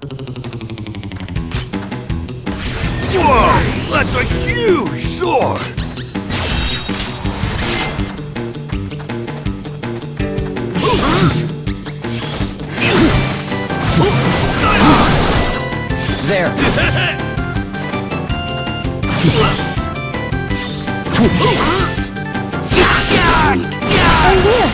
Whoa! That's a huge sword! There! Olivia!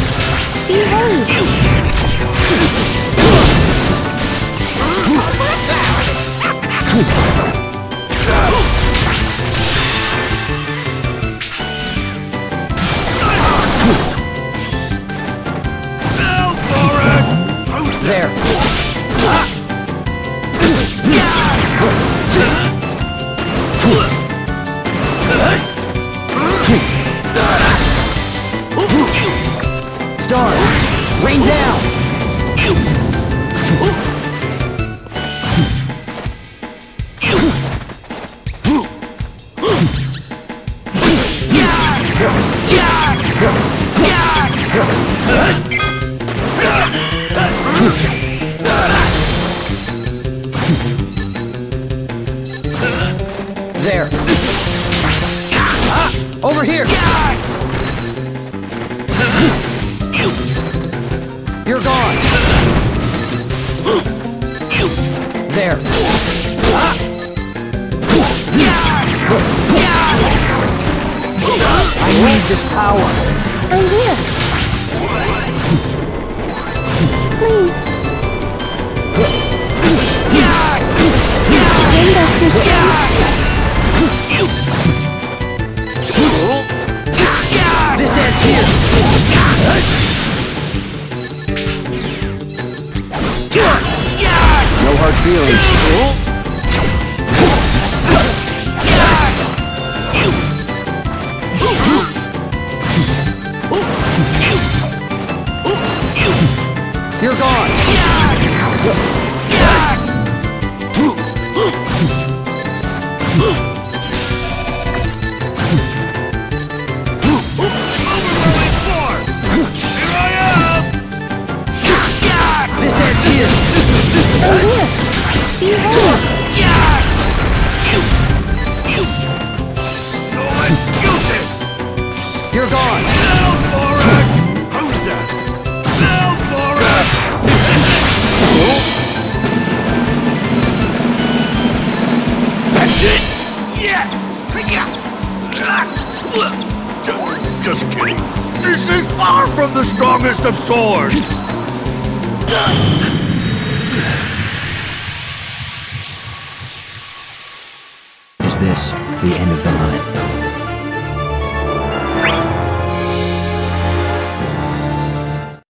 There! Star! Rain down! There! Over here! You're gone! There! I need this power! Olivia! Please! This ends here! No hard feelings. You're gone! This ends here! Olivia! Behave! No excuses! You're gone! Down for it! Who's that? Down for it! That's it! Yeah! Just kidding. This is far from the strongest of swords! Is this the end of the line?